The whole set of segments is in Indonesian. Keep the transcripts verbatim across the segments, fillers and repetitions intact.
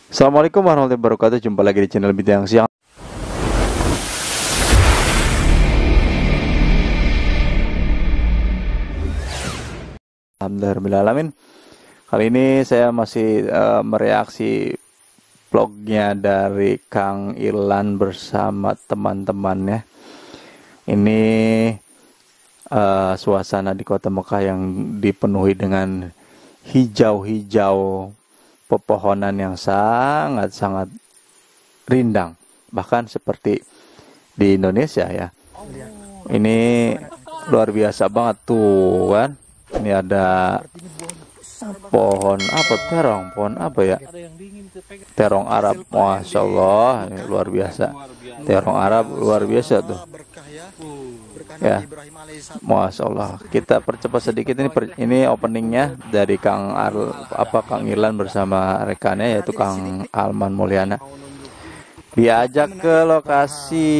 Assalamualaikum warahmatullahi wabarakatuh. Jumpa lagi di channel Bintang Siang. Alhamdulillahirrahmanirrahim. Kali ini saya masih uh, mereaksi vlognya dari Kang Irlan bersama teman-temannya. Ini uh, suasana di kota Mekah yang dipenuhi dengan hijau-hijau pepohonan yang sangat-sangat rindang, bahkan seperti di Indonesia ya. Ini luar biasa banget tuh kan. Ini ada pohon apa, terong, pohon apa ya, terong Arab. Masya Allah, ini luar biasa, terong Arab luar biasa tuh ya. Masya Allah, kita percepat sedikit ini per, ini openingnya dari Kang Ar, apa Kang Irlan bersama rekannya yaitu Kang Alman Mulyana. Diajak ke lokasi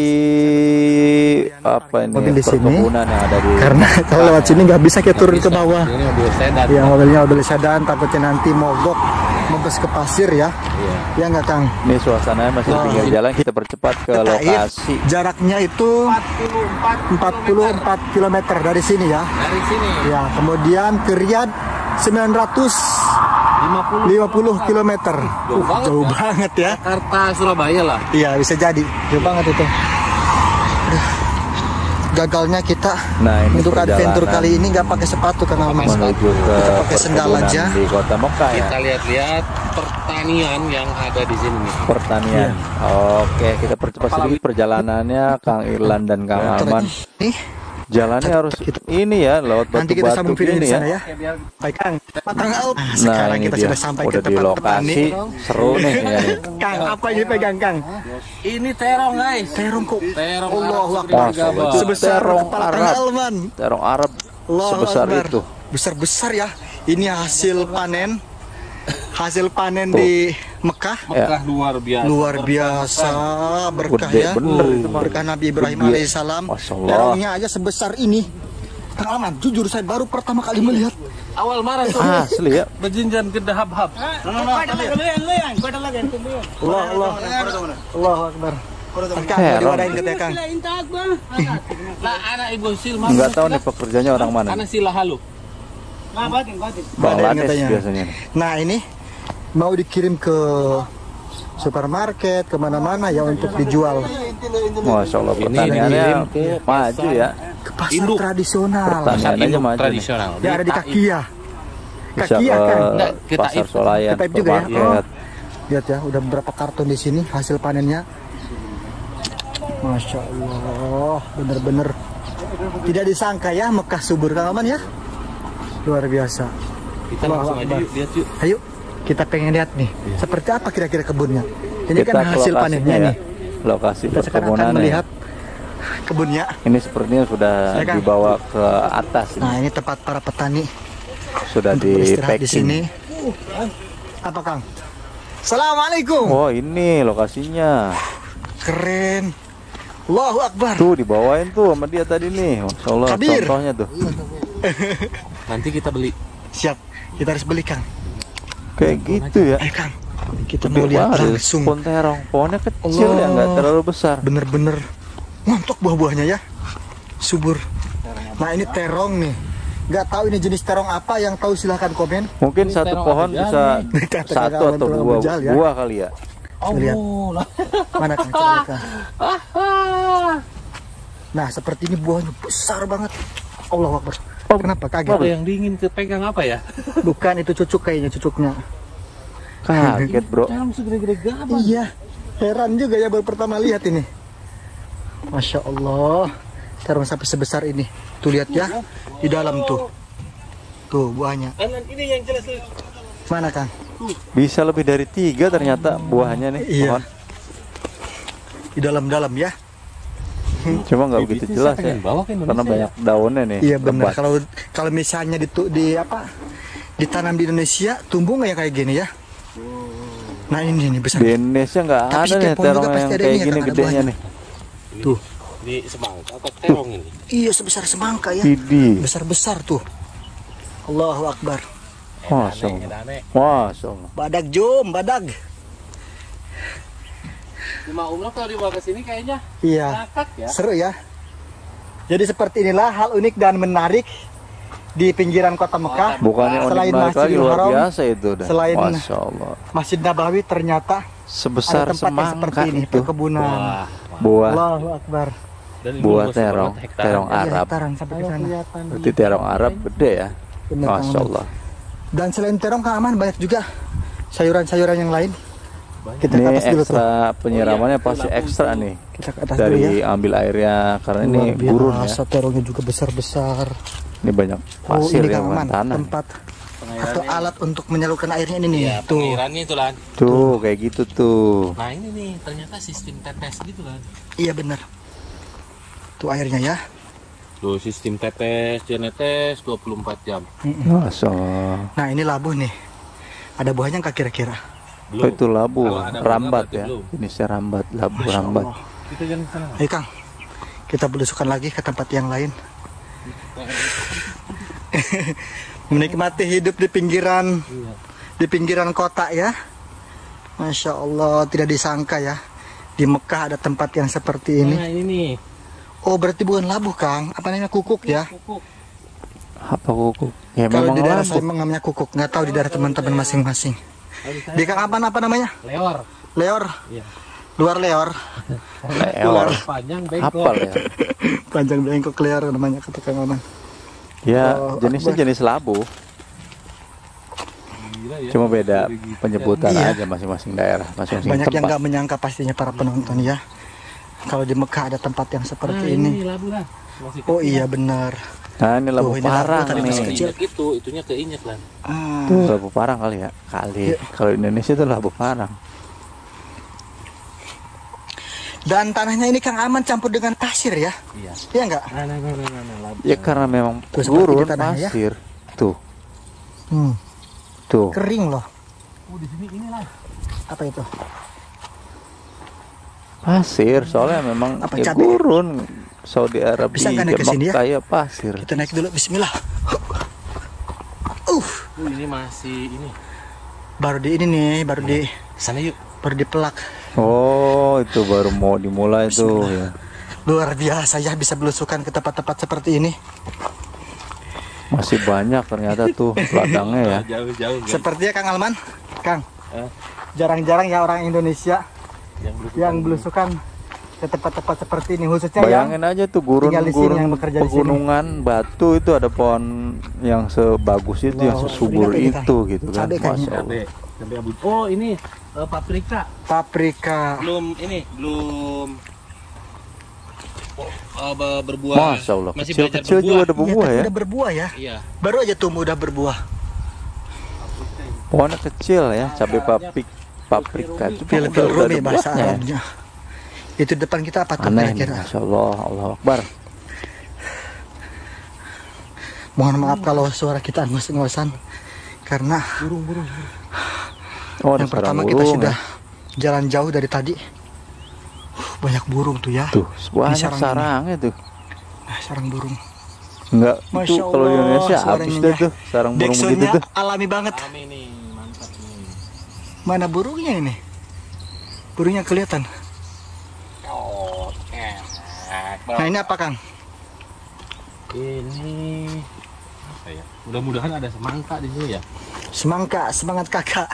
apa ini perkebunan yang ada di, karena kalau lewat sini nggak bisa kita turun ke bawah. Ya, mobilnya mobil sedan, takutnya nanti mogok membes ke pasir ya. Iya. Ya nggak Kang? Ini suasananya masih di pinggir jalan. Kita percepat ke lokasi. Jaraknya itu empat puluh empat kilometer dari sini ya. Dari sini. Ya, kemudian ke Riyadh sembilan ratus lima puluh kilometer. Jauh, uh, banget, jauh ya? banget ya. Jakarta Surabaya lah. Iya, bisa jadi. Jauh banget itu. Aduh. Gagalnya kita nah, ini untuk adventure kali ini nggak pakai sepatu karena menuju ke kita pakai sendal aja di kota Mekah ya. Kita lihat-lihat pertanian yang ada di sini nih. Pertanian. Ya. Oke, kita percepat sedikit perjalanannya Kang Irlan dan Kang Alman. Nih, jalannya harus ini ya, lewat nanti kita sambung batu-batu video di ini sana ya. ya. Baik Kang. Kang Al. Nah, sekarang ini kita dia. sudah sampai Udah ke tempat di lokasi petani. seru nih ya. Kang, apa ini pegang Kang? Ini terong guys. Terong kok. Terong Allahu Arab Akbar. Gabah. Sebesar terong kepala Kang Arab. Alman. Terong Arab Allahu sebesar Akbar. itu. Besar-besar ya. Ini hasil panen. Hasil panen Tuh. di Mekah. Mekah luar biasa. Luar biasa berkah Gede ya. bener itu mah. Berkah Nabi Ibrahim Gede. alaihissalam. Masya Allah. Terongnya aja sebesar ini. Kang Alman, jujur saya baru pertama kali melihat. Awal marah tuh. Ah, asli ya. Berjinjan ke dahab-hab. Allah Allah Allah Akbar. Kang, mau diwadahin ke Kang. Lah anak Ibu Silma. Enggak tahu nih pekerjanya orang mana. Anak Sila halu. Bangladesh katanya. biasanya. Nah ini mau dikirim ke supermarket kemana-mana ya untuk dijual. Masya Allah, pertaniannya maju ya. Ke pasar Induk. tradisional Pertanian aja maju nih. tradisional. yang ada di Kakia. Bisa Kakia ke kan. Enggak, ke pasar Taif. Solayan, Ke Taif juga ya? supermarket. Lihat ya, udah beberapa karton di sini hasil panennya. Masya Allah, bener-bener tidak disangka ya Mekah subur Kang Alman ya. Luar biasa. Kita Allahu langsung aja Akbar. yuk, lihat yuk. Ayo, kita pengen lihat nih, seperti apa kira-kira kebunnya. Ini Kita kan ke hasil lokasinya panennya ya. nih. Lokasi Kita sekarang akan perkebunannya. melihat kebunnya. Ini sepertinya sudah Saya kan- dibawa ke atas ini. Nah, ini tempat para petani Sudah untuk di beristirahat di packing. sini. Apa Kang? Assalamualaikum. Oh, ini lokasinya. Keren. Allahu Akbar. Tuh dibawain tuh sama dia tadi nih. Masya Allah, Kabir. contohnya tuh. Nanti kita beli. Siap. Kita harus beli Kang. Kayak gitu ya. Ayo Kang. Kita Gede mau lihat banget, langsung. pohon terong. Pohonnya kecil Allah. ya, nggak terlalu besar. Bener-bener montok buah-buahnya ya. Subur. Nah, ini terong nih. Nggak tahu ini jenis terong apa, yang tahu silahkan komen. Mungkin Ini satu terong pohon apa bisa nih? Kata satu kawan atau terong dua bejal ya. buah kali ya. Lihat. Oh, lah. Mana Kang? Coba lihat, Kang. Nah, seperti ini buahnya besar banget. Allahu Akbar. Kenapa kaget? Ada yang dingin kepegang apa ya? Bukan, itu cucuk kayaknya, cucuknya. Kaget bro. Terong segede-gede gabah. Iya, heran juga ya baru pertama lihat ini. Masya Allah, terong sampai sebesar ini. Tuh lihat ya, di dalam tuh. Tuh buahnya. Kanan ini yang jelas. Mana Kang? Bisa lebih dari tiga ternyata buahnya nih. Iya. Pohon. Di dalam-dalam ya. Cuma nggak begitu jelas ya. Bawa ke Indonesia Karena banyak daunnya nih. Iya benar. lebat. Kalau kalau misalnya di, di apa? Ditanam di Indonesia, tumbuh nggak ya kayak gini ya? Nah ini nih besar. Di Indonesia nggak Tapi ada nih setiap pohon juga terong pasti yang ada kayak ini ya, gini Kang, ada gedenya buahnya. nih. Tuh. Di semangka atau terong ini. Iya sebesar semangka ya. Idi. Besar-besar tuh. Allahu Akbar. Masya Allah. Aneh. Masya Allah. Badag jom, badag. Cuma umroh kalau dibawa ke sini kayaknya Iya. ngakak ya. Seru ya. Jadi seperti inilah hal unik dan menarik di pinggiran kota Mekah. Bukannya unik Selain menarik lagi, Masjidil luar Haram, biasa itu udah. selain Masya Allah. Masjid Nabawi ternyata Sebesar ada tempat yang semangka seperti ini, itu. perkebunan. Wah, Buah, Allahu Akbar. dan ini buah luas terong, banget hektaran. terong Iya, Arab. hektaran sampai ke sana. Berarti terong Arab gede ya. Benar, Kang Masya Aman. Allah. Dan selain terong Kang Aman banyak juga sayuran-sayuran yang lain. Kita ke Ini atas dulu tuh. ekstra penyiramannya pasti ekstra nih. Kita ke atas dulu ya. Dari ambil airnya karena ini Luar gurun ya. biasa, terongnya juga besar-besar. Ini banyak Oh, pasir ini yang Kang bukan Aman, tanah. tempat atau alat untuk menyalurkan airnya ini nih. Ya, Tuh. pengairannya itu Lan. Tuh kayak gitu tuh. Nah ini nih ternyata sistem tetes gitu kan. Iya benar. Tuh airnya ya. Tuh sistem tetes, dia netes dua puluh empat jam. Masya Allah. Nah, ini labu nih. Ada buahnya nggak kira-kira? Oh, itu labu, Kalau ada bunga rambat berarti ya. belum. Jenisnya rambat, labu Masya rambat. Allah. Kita jangan ke sana. Ayo Kang, kita belusukan lagi ke tempat yang lain. Menikmati hidup di pinggiran, Iya. di pinggiran kota ya. Masya Allah, tidak disangka ya. Di Mekah ada tempat yang seperti ini. Nah ini nih. Oh, berarti bukan labu Kang, apa namanya, kukuk ya? Kukuk. Apa kuku? Ya Kalau memang di daerah labu. saya namanya kukuk, nggak tahu di daerah teman-teman masing-masing. Di Kang Aman apa namanya? Leor. Leor, Iya. luar leor, Leor. Panjang bengkok. Apa ya? panjang bengkok leor namanya kata Kang Aman. Ya Oh, jenisnya Akbar. jenis labu. Gila ya. Cuma beda Dari gitu. penyebutan Iya. aja masing-masing daerah, masing-masing Banyak yang tempat. nggak menyangka pastinya para penonton ya. Kalau di Mekah ada tempat yang Nah, seperti ini ini. labu Lan. Masih Oh kecil, iya Lan. benar. Nah ini labu Tuh, ini labu parang tadi nih. masih kecil. Keinjek itu, itunya keinjek Lan. Ah, Tuh labu parang kali ya, kali. Iya. Kalau Indonesia itu labu parang. dan tanahnya ini Kang Aman campur dengan pasir ya. Iya. Iya nggak? Nah, nah, nah, nah, nah, nah, labu. Ya karena memang Tuh, seperti gurun di tanahnya ya. pasir. Tuh, Hmm, tuh. kering loh. Oh di sini ini Lan. Apa itu? Pasir, soalnya memang Apa, ya cabai? gurun. Saudi Arabia, Bisa nggak naik ke sini ya? Mekah ya pasir. Kita naik dulu. Bismillah. Uh, Oh ini masih ini. baru di ini nih, baru di Sana yuk. baru dipelak. Oh, itu baru mau dimulai tuh ya. Luar biasa ya bisa belusukan ke tempat-tempat seperti ini. Masih banyak ternyata tuh ladangnya ya. Jauh-jauh guys. Sepertinya Kang Alman, Kang. Eh? Jarang-jarang ya orang Indonesia Yang belusukan. yang belusukan ke tempat-tempat seperti ini, khususnya yang Bayangin aja tuh gurun tinggal di sini, gurun yang bekerja di sini. pegunungan batu itu ada pohon yang sebagus itu, yang Wow. sesubur Ini apa ini, itu gitu kan. Cabai kayaknya. Masya Allah. Cabai. Cabai abu. Oh ini eh, paprika. paprika. Belum ini belum oh, eh, be- berbuah. Masya Allah, Masih kecil belajar kecil juga berbuah. ada Iya, berbuah tapi ya. udah berbuah ya. Iya. Baru aja tumbuh udah berbuah. Pohonnya kecil ya, cabai paprik paprika itu Fil udah, fil udah ada rumi bahasa buahnya ya. Arabnya. Itu depan kita apa tuh Aneh nih, kira-kira? Masya Allah, Allah Akbar. Mohon maaf kalau suara kita ngos-ngosan karena Burung-burung. Oh, ada yang sarang pertama kita burung sudah ya. jalan jauh dari tadi. Banyak burung tuh ya. Tuh, banyak sarang ini. sarangnya tuh. Nah, sarang burung. Enggak, itu Masya kalau di Allah, Indonesia habis suaranya. deh tuh sarang burung begitu Backsoundnya tuh. alami banget. Kami nih mantap nih. Mana burungnya ini? Burungnya kelihatan. Oh, Nah ini apa Kang? Ini apa ya? Mudah-mudahan ada semangka di sini ya. Semangka, semangat kakak.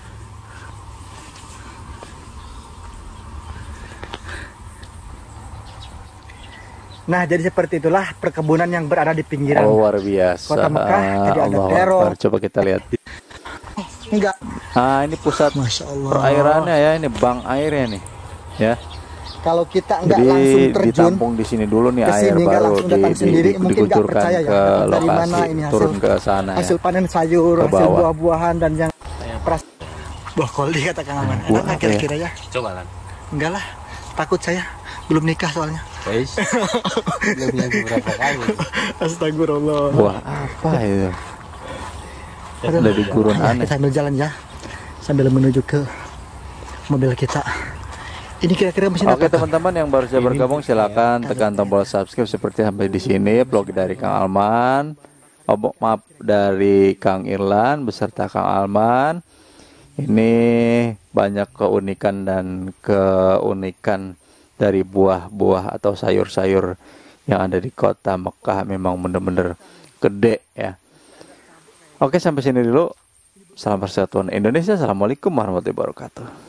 Nah jadi seperti itulah perkebunan yang berada di pinggiran. Oh, luar biasa. Kota Mekah, tadi ada Allah terong. Akbar. Coba kita lihat. Enggak. Ah, ini pusat Masya Allah. perairannya ya, ini bank airnya nih. Ya. Kalau kita enggak Jadi langsung terjun ditampung di sini dulu nih ke air sini, nggak baru langsung di, datang di, sendiri, di, mungkin nggak dikucurkan percaya ya, ke dari lokasi, mana ini hasil- turun ke sana ya. hasil panen sayur, Ke hasil bawah. buah-buahan dan yang peras. Buah koli kata Kang Aman. Buah Enak nggak apa ya? kira-kira ya? Coba Lan. Enggak lah. Takut saya. Belum nikah soalnya. Guys. Belum yang beberapa kali. Astagfirullah. Wah, apa itu? Aduh. Dari gurun Ya, aneh. kita sambil jalan ya. Sambil menuju ke mobil kita. Ini kira-kira mesin Oke apa tuh? teman-teman yang baru saja bergabung silakan tekan tombol subscribe seperti sampai di sini vlog dari Kang Alman. Oh, maaf dari Kang Irlan beserta Kang Alman Ini banyak keunikan dan keunikan dari buah-buah atau sayur-sayur yang ada di kota Mekah. Memang bener-bener gede ya. Oke, sampai sini dulu. Salam persatuan Indonesia. Assalamualaikum warahmatullahi wabarakatuh.